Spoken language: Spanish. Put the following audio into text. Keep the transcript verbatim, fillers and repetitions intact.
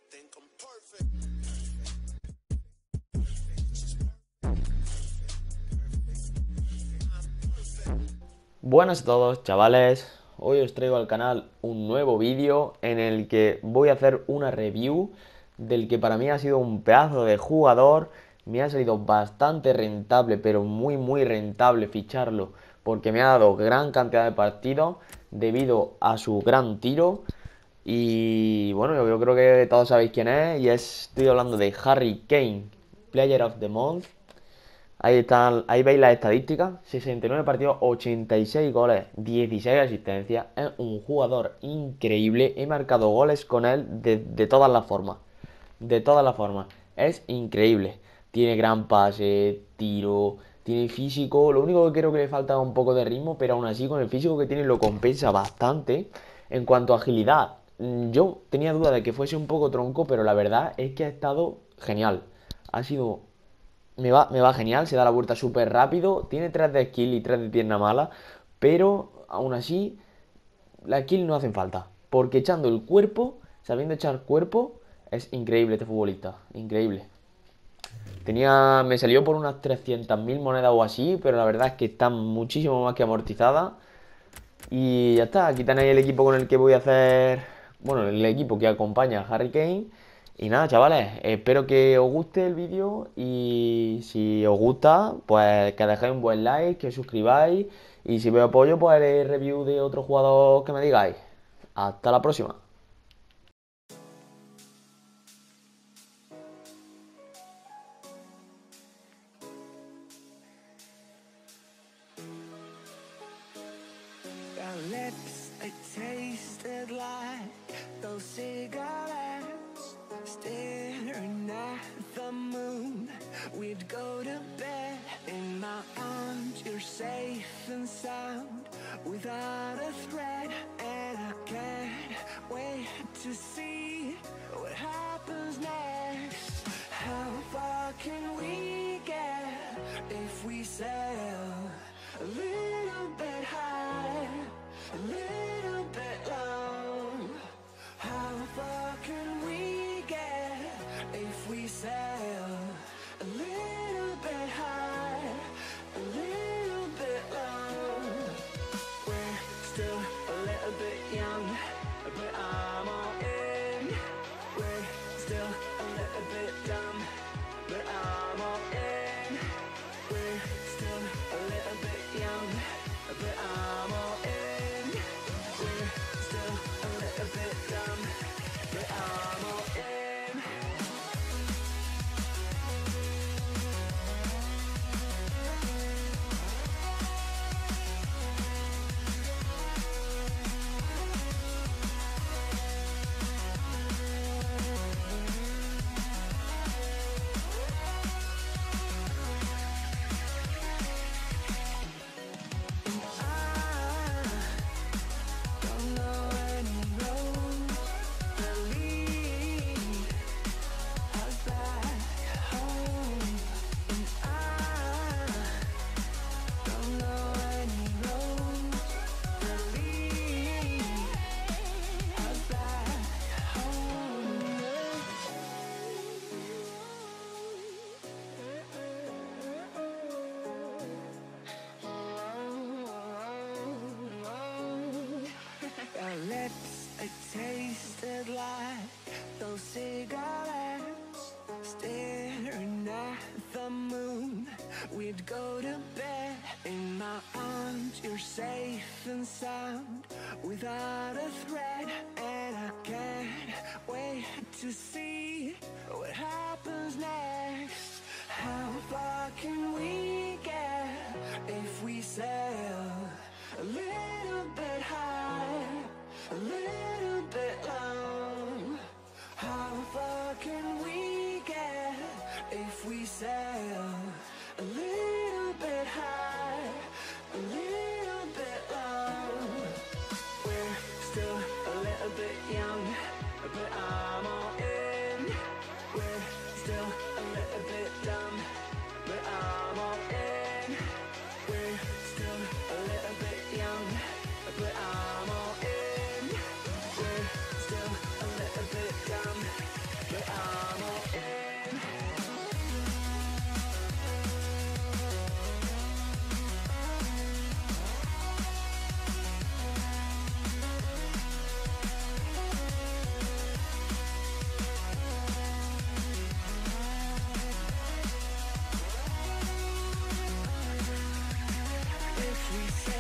Buenas a todos, chavales. Hoy os traigo al canal un nuevo vídeo en el que voy a hacer una review del que para mí ha sido un pedazo de jugador. Me ha salido bastante rentable, pero muy muy rentable ficharlo, porque me ha dado gran cantidad de partidos debido a su gran tiro. Y bueno, yo, yo creo que todos sabéis quién es, y es, estoy hablando de Harry Kane, Player of the Month. Ahí están, ahí veis las estadísticas: sesenta y nueve partidos, ochenta y seis goles, dieciséis asistencias. Es un jugador increíble. He marcado goles con él de, de todas las formas. De todas las formas. Es increíble. Tiene gran pase, tiro, tiene físico. Lo único que creo que le falta es un poco de ritmo, pero aún así con el físico que tiene lo compensa bastante. En cuanto a agilidad, yo tenía duda de que fuese un poco tronco, pero la verdad es que ha estado genial. Ha sido me va, me va genial, se da la vuelta súper rápido, tiene tres de skill y tres de pierna mala, pero aún así las skill no hacen falta, porque echando el cuerpo, sabiendo echar cuerpo, es increíble este futbolista, increíble. Tenía, me salió por unas trescientas mil monedas o así, pero la verdad es que está muchísimo más que amortizada. Y ya está, aquí tenéis el equipo con el que voy a hacer, bueno, el equipo que acompaña a Harry Kane. Y nada, chavales, espero que os guste el vídeo, y si os gusta, pues que dejéis un buen like, que os suscribáis, y si veo apoyo, pues haré review de otro jugador que me digáis. Hasta la próxima. Our lips, they tasted like those cigarettes. Staring at the moon, we'd go to bed. In my arms, you're safe and sound, without a threat. And I can't wait to see what happens next. How far can we get if we sail a little bit high, a little bit low? How far can we get if we sail a little bit high, a little bit low? We're still a little bit young, but I'm all in. We're still a little bit dumb, but I'm all in. We're still a little bit young, but I'm all in. We're still a little bit dumb, but I'm all in. Our lips, they tasted like those cigarettes. Staring at the moon, we'd go to bed. In my arms, you're safe and sound, without a threat. And I can't wait to see what happens next. How far can we get if we sail a little bit high, a little bit low? How far can we get if we sail a little bit high, a little bit low? We're still a little bit young, but I'm all in. We're still a little bit dumb, but I'm all in. We're still a little bit young, but I'm all in. We're still a little bit dumb, we say